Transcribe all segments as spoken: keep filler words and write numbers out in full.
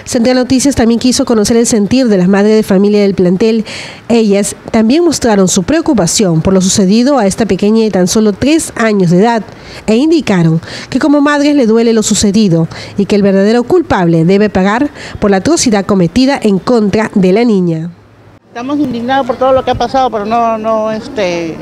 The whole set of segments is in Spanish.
Central Noticias también quiso conocer el sentir de las madres de familia del plantel. Ellas también mostraron su preocupación por lo sucedido a esta pequeña de tan solo tres años de edad e indicaron que como madres le duele lo sucedido y que el verdadero culpable debe pagar por la atrocidad cometida en contra de la niña. Estamos indignados por todo lo que ha pasado, pero no, no, este,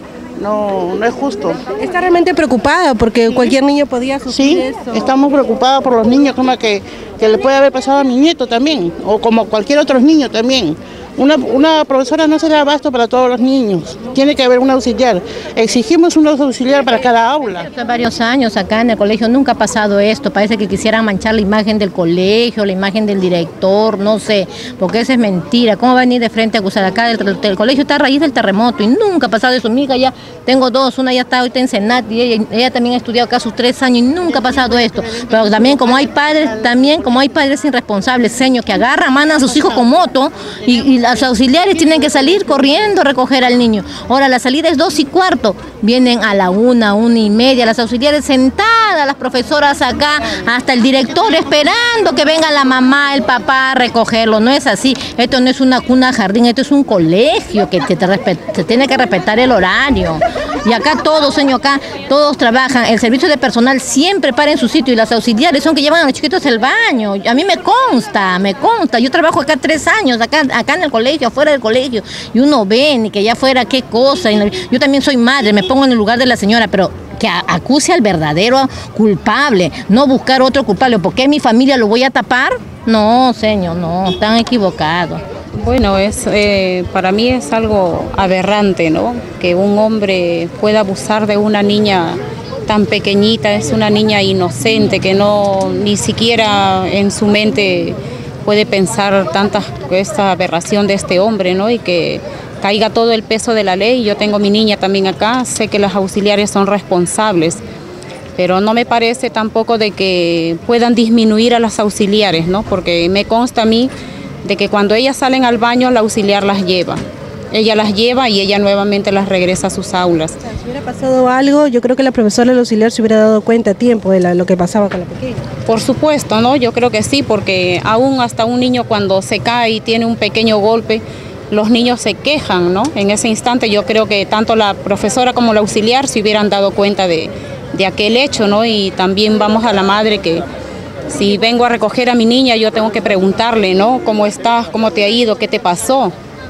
no, no es justo. ¿Está realmente preocupada porque sí. cualquier niño podía sufrir sí, eso? Estamos preocupados por los niños, como que, que le puede haber pasado a mi nieto también, o como cualquier otro niño también. Una, una profesora no se da abasto para todos los niños, tiene que haber un auxiliar. Exigimos un auxiliar para cada aula. Hace varios años acá en el colegio nunca ha pasado esto, parece que quisieran manchar la imagen del colegio, la imagen del director, no sé, porque eso es mentira. ¿Cómo va a venir de frente a acusar acá? El, el colegio está a raíz del terremoto y nunca ha pasado eso. Mi hija ya, tengo dos, una ya está ahorita en Senat y ella, ella también ha estudiado acá sus tres años y nunca ha pasado esto. Pero también como hay padres, también como hay padres irresponsables, señores, que agarran, mandan a sus hijos con moto y, y los auxiliares tienen que salir corriendo a recoger al niño. Ahora la salida es dos y cuarto, vienen a la una, una y media, las auxiliares sentadas, las profesoras acá, hasta el director esperando que venga la mamá, el papá a recogerlo. No es así, esto no es una cuna jardín, esto es un colegio que te, te, te tiene que respetar el horario. Y acá todos, señor, acá todos trabajan, el servicio de personal siempre para en su sitio y las auxiliares son que llevan a los chiquitos al baño. A mí me consta, me consta, yo trabajo acá tres años, acá, acá en el colegio, afuera del colegio, y uno ve ni que ya fuera qué cosa. Yo también soy madre, me pongo en el lugar de la señora, pero que acuse al verdadero culpable, no buscar otro culpable. ¿Por qué mi familia lo voy a tapar? No, señor, no, están equivocados. Bueno, es eh, para mí es algo aberrante, ¿no? Que un hombre pueda abusar de una niña tan pequeñita, es una niña inocente que no ni siquiera en su mente puede pensar tanta esta aberración de este hombre, ¿no? Y que caiga todo el peso de la ley. Yo tengo mi niña también acá, sé que los auxiliares son responsables, pero no me parece tampoco de que puedan disminuir a las auxiliares, ¿no? Porque me consta a mí de que cuando ellas salen al baño, la auxiliar las lleva. Ella las lleva y ella nuevamente las regresa a sus aulas. O sea, si hubiera pasado algo, yo creo que la profesora del auxiliar se hubiera dado cuenta a tiempo de la, lo que pasaba con la pequeña. Por supuesto, ¿no? Yo creo que sí, porque aún hasta un niño cuando se cae y tiene un pequeño golpe, los niños se quejan, ¿no? En ese instante yo creo que tanto la profesora como la auxiliar se hubieran dado cuenta de, de aquel hecho, ¿no? Y también vamos a la madre que si vengo a recoger a mi niña, yo tengo que preguntarle, ¿no? ¿Cómo estás? ¿Cómo te ha ido? ¿Qué te pasó?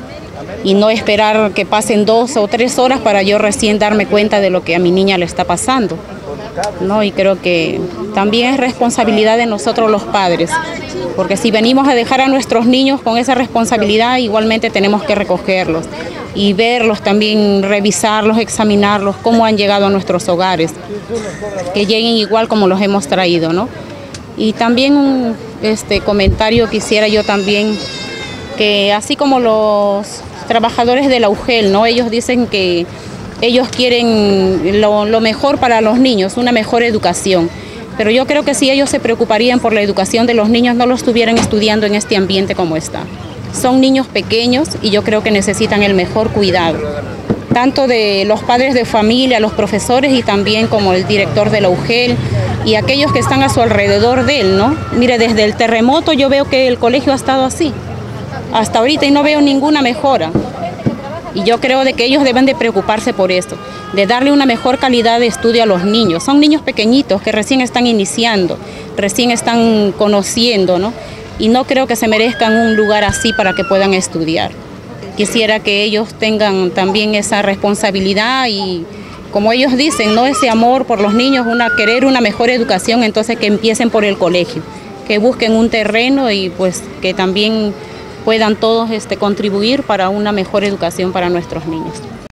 Y no esperar que pasen dos o tres horas para yo recién darme cuenta de lo que a mi niña le está pasando, ¿no? Y creo que también es responsabilidad de nosotros los padres, porque si venimos a dejar a nuestros niños con esa responsabilidad, igualmente tenemos que recogerlos y verlos también, revisarlos, examinarlos, cómo han llegado a nuestros hogares, que lleguen igual como los hemos traído, ¿no? Y también un este, comentario quisiera yo también, que así como los trabajadores de la U G E L, ¿no? Ellos dicen que ellos quieren lo, lo mejor para los niños, una mejor educación. Pero yo creo que si ellos se preocuparían por la educación de los niños, no lo estuvieran estudiando en este ambiente como está. Son niños pequeños y yo creo que necesitan el mejor cuidado, tanto de los padres de familia, los profesores y también como el director de la U G E L y aquellos que están a su alrededor de él, ¿no? Mire, desde el terremoto yo veo que el colegio ha estado así, hasta ahorita, y no veo ninguna mejora. Y yo creo de que ellos deben de preocuparse por esto, de darle una mejor calidad de estudio a los niños. Son niños pequeñitos que recién están iniciando, recién están conociendo, ¿no? Y no creo que se merezcan un lugar así para que puedan estudiar. Quisiera que ellos tengan también esa responsabilidad y, como ellos dicen, ¿no? Ese amor por los niños, una, querer una mejor educación, entonces que empiecen por el colegio, que busquen un terreno y pues que también puedan todos este, contribuir para una mejor educación para nuestros niños.